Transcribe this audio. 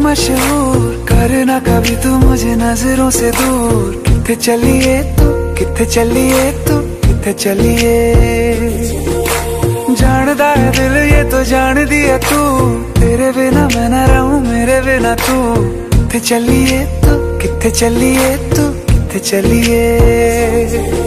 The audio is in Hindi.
मशहूर, करना कभी तू मुझे नजरों से दूर। किथे चलिए तू, किथे चलिए तू, किथे चलिए। जानदा है दिल ये तो जान दिया तू, तेरे बिना मैं ना रहूं मेरे बिना तू। किथे चलिए तू, किथे चलिए तू, किथे चलिए।